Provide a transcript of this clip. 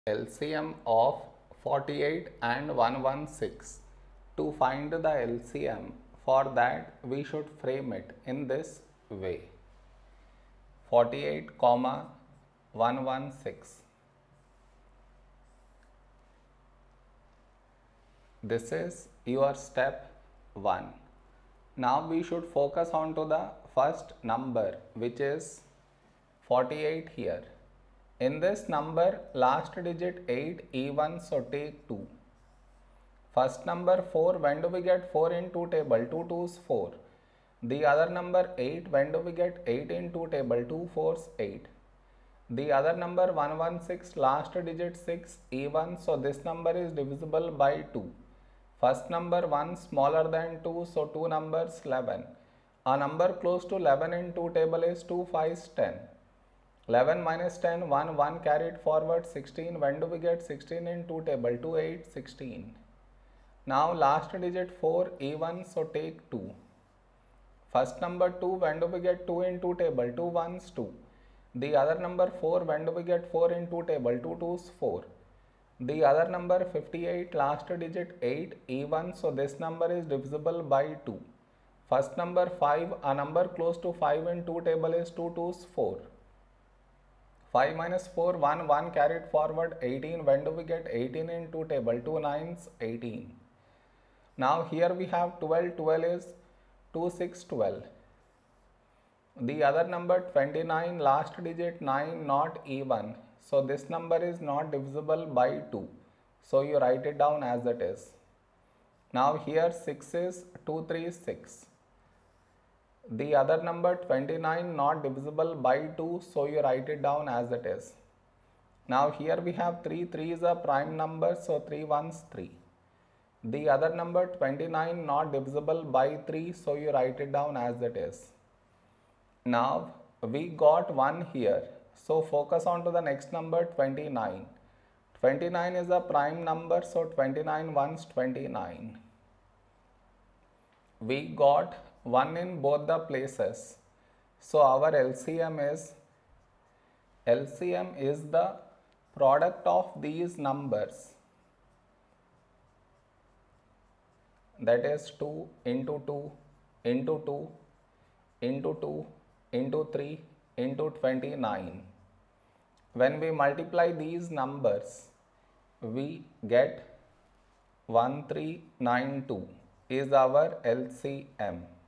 LCM of 48 and 116. To find the LCM, for that we should frame it in this way. 48 comma 116. This is your step 1. Now we should focus on to the first number, which is 48 here. In this number, last digit 8 even, so take 2. First number 4, when do we get 4 in 2 table? 2 2s 4. The other number 8, when do we get 8 in 2 table? 2 4s 8. The other number 116, last digit 6 even, so this number is divisible by 2. First number 1 smaller than 2, so 2 numbers 11. A number close to 11 in 2 table is 2 5s 10. 11 minus 10, 1 carried forward 16. When do we get 16 in 2 table? 2 8 16. Now last digit 4 even, so take 2. First number 2, when do we get 2 in 2 table? 2 1s 2. The other number 4, when do we get 4 in 2 table? 2 2s 4. The other number 58, last digit 8 even, so this number is divisible by 2. First number 5, a number close to 5 in 2 table is 2 2s 4. 5 minus 4, 1 carried forward 18. When do we get 18 in 2 table? 2 9s 18. Now here we have 12, 12 is 2 6 12. The other number 29, last digit 9 not even, so this number is not divisible by 2, so you write it down as it is. Now here 6 is 2 3 6. The other number 29 not divisible by 2, so you write it down as it is. Now here we have 3, 3 is a prime number, so 3 1s 3. The other number 29 not divisible by 3, so you write it down as it is. Now we got 1 here, so focus on to the next number 29. 29 is a prime number, so 29 1s 29. We got 1 in both the places, so our LCM is the product of these numbers, that is 2 into 2 into 2 into 2 into 3 into 29. When we multiply these numbers, we get 1392 is our LCM.